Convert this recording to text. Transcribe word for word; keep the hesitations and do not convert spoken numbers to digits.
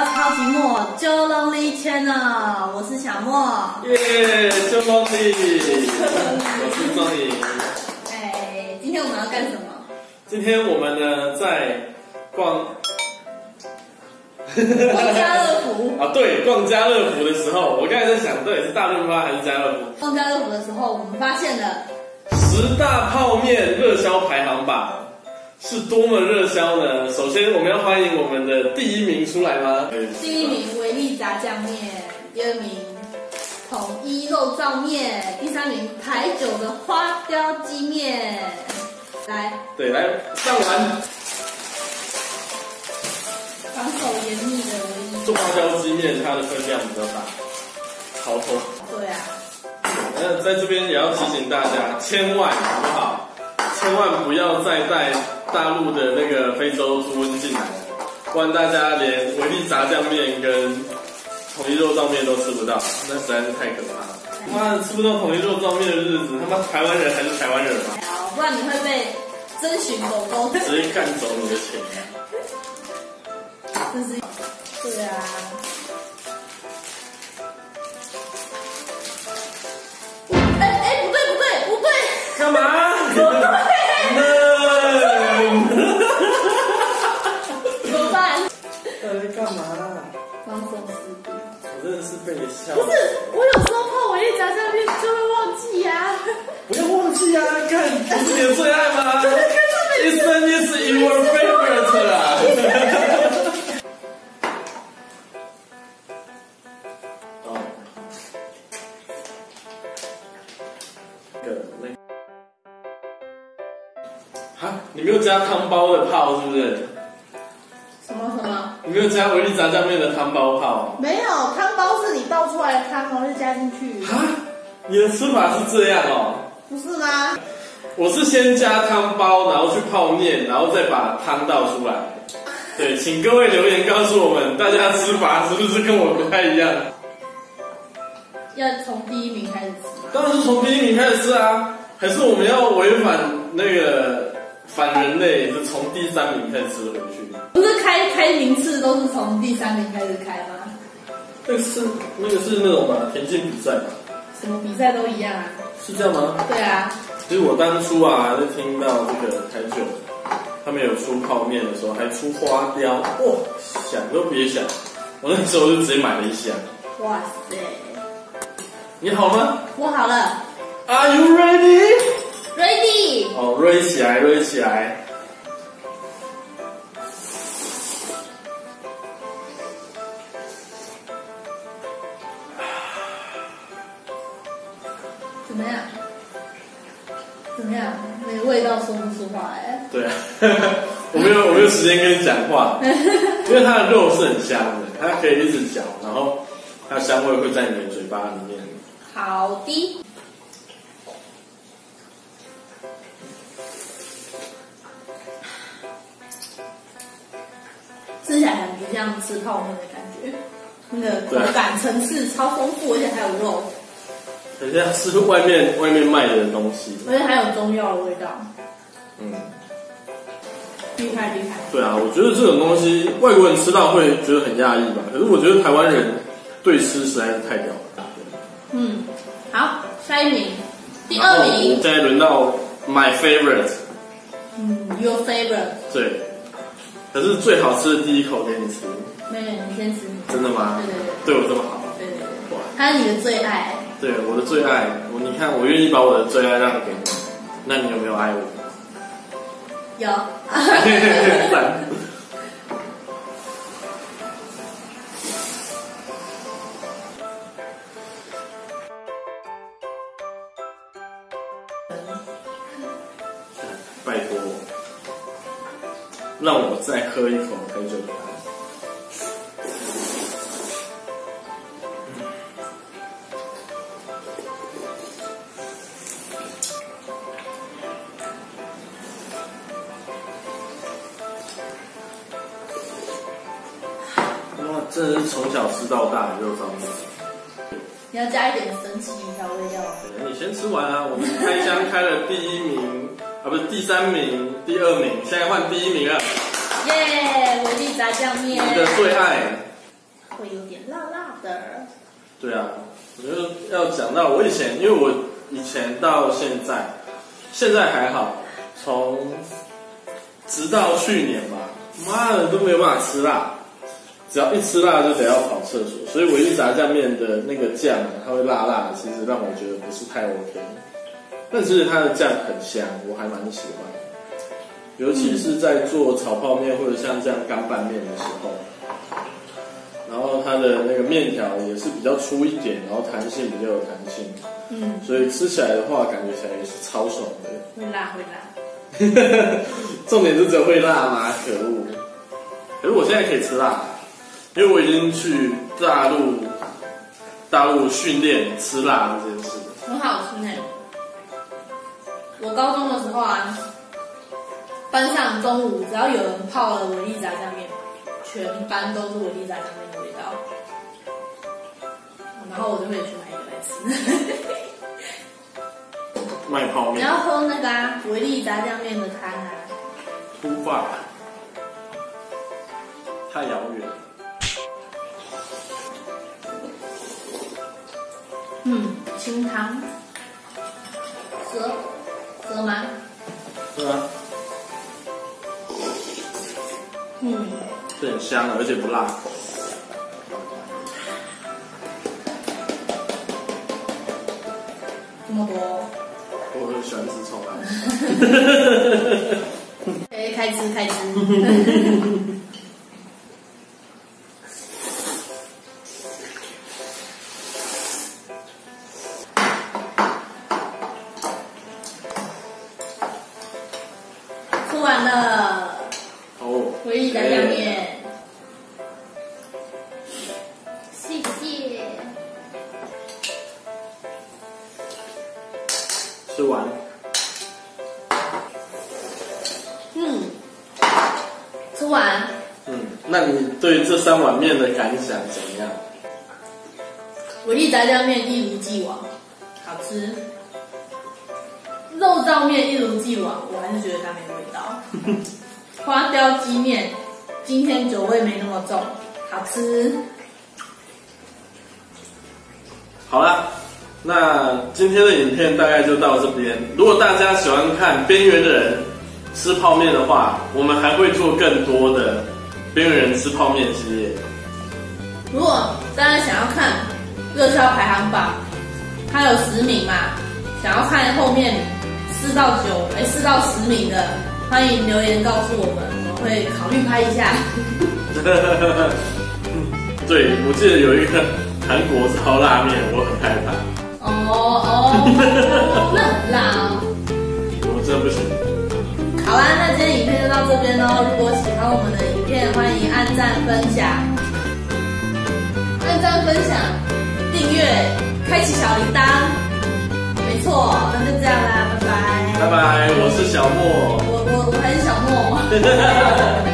超级莫就 Lonely Channel， 我是小莫。 耶，就 Lonely， 我是钟颖。 哎，今天我们要干什么？ 今天我们呢在逛逛家乐福啊，对，逛家乐福的时候，我刚才在想，到底是大润发还是家乐福？ 逛家乐福的时候，我们发现了十大泡面热销排行榜。是多么热销呢？首先，我们要欢迎我们的第一名出来吗？ 第一名维力炸酱面，第二名统一肉燥面，第三名台酒的花雕鸡面。来， 对，来上完。 防守严密的维力。 做花雕鸡面，它的分量比较大，好痛。 对啊。 那在这边也要提醒大家，千万好不好？千万不要再带大陆的那个非洲猪瘟进来，不然大家连维力炸酱面跟统一肉燥面都吃不到，那实在是太可怕了。妈的，吃不到统一肉燥面的日子，他妈台湾人还是台湾人吗？ 不然你会被征询狗狗直接干走你的钱。 这是，对啊。哎哎，不对不对不对， 干嘛？ 不对。怎么办？ 到底在干嘛？ 放松视频。 我真的是被你笑。 不是，我有时候泡维力炸酱面就会忘记呀。 不要忘记啊！看，不是你的最爱吗？Isn't it your favorite 啊？哦，那个那个，哈，你没有加汤包的泡是不是？ 什么什么？ 你没有加维力炸酱面的汤包泡？ 没有，汤包是你倒出来的汤，然后就加进去。 哈，你的吃法是这样哦？ 不是吗？ 我是先加汤包，然后去泡面，然后再把汤倒出来。对，请各位留言告诉我们，大家吃法是不是跟我不太一样？ 要从第一名开始吃。 当然是从第一名开始吃啊，还是我们要违反那个反人类，是从第三名开始吃回去？ 不是开开名次都是从第三名开始开吗？ 那个是那个是那种吧，田径比赛吧？ 什么比赛都一样啊。 是这样吗？ 对啊。 其实我当初啊，在听到这个台酒他们有出泡面的时候，还出花雕，哇，想都别想，我那时候就直接买了一箱。 哇塞！ 你好吗？ 我好了。 Are you ready? Ready。 哦 ，ready 起来 ，ready 起来。 怎么样？怎么样？那个味道说不出话来。 对啊，我没有我没有时间跟你讲话，因为它的肉是很香的，它可以一直嚼，然后它的香味会在你的嘴巴里面。 好的。吃起来很不像吃泡面的感觉，那个口感层次超丰富，而且还有肉。 人家是外面外面卖的东西， 而且还有中药的味道。 嗯， 厉害厉害。 对啊，我觉得这种东西外国人吃到会觉得很讶异吧，可是我觉得台湾人对吃实在是太屌了。 嗯，好，下一名，第二名。 现在轮到 my favorite。 嗯 ，your favorite。 对，可是最好吃的第一口给你吃。 没有，你先吃。 真的吗？ 对对对。 对我这么好。 对对对。哇，他是你的最爱。 对，我的最爱，我你看，我愿意把我的最爱让给你，那你有没有爱我？ 有。 赞。拜托，让我再喝一口台酒汤。真的是从小吃到大的肉燥面。 你要加一点神奇调味料。 你先吃完啊，我们开箱开了第一名啊，不是第三名、第二名，现在换第一名了。 耶，维力炸酱面。 你的最爱。 会有点辣辣的。 对啊，我觉得要讲到我以前，因为我以前到现在，现在还好，从直到去年吧，妈的都没有办法吃辣，只要一吃辣就得要跑厕所，所以维力炸酱面的那个酱它会辣辣的，其实让我觉得不是太 OK。但其实它的酱很香，我还蛮喜欢的，尤其是在做炒泡面或者像这样干拌面的时候。然后它的那个面条也是比较粗一点，然后弹性比较有弹性，嗯，所以吃起来的话，感觉起来也是超爽的。 会辣会辣， 重点是只有会辣吗？可恶！可是我现在可以吃辣，因为我已经去大陆大陆训练吃辣这件事。 很好吃呢。我高中的时候啊，班上中午只要有人泡了维力炸酱面，全班都是维力炸酱面的味道，然后我就会去买一个来吃。 卖泡面。 你要喝那个啊，维力炸酱面的汤啊。 出发，太遥远。 嗯，清汤。蛇，蛇吗？ 对啊。 嗯。 是很香的，而且不辣。 这么多。 我很喜欢吃葱啊。 哎，开吃开吃。吃完了。 哦。 维力炸酱面。谢谢。 吃完。 嗯。吃完。 嗯，那你对这三碗面的感想怎么样？ 维力炸酱面一如既往，好吃。肉燥面一如既往，我还是觉得它没味道。花雕鸡面今天酒味没那么重，好吃。 好啦，那今天的影片大概就到这边。如果大家喜欢看边缘的人吃泡面的话，我们还会做更多的边缘人吃泡面系列。 如果大家想要看热销排行榜，它有十名嘛，想要看后面四到九，哎四到十名的，欢迎留言告诉我们，我们会考虑拍一下。 对，我记得有一个韩国烧拉面，我很害怕。 哦哦，那很辣哦。 我真的不行。 好啦，那今天影片就到这边喽。如果喜欢我们的影片，欢迎按赞、分享、按赞、分享、订阅、开启小铃铛。没错，那就这样啦，拜拜。 拜拜，我是小莫。 我我我很小莫。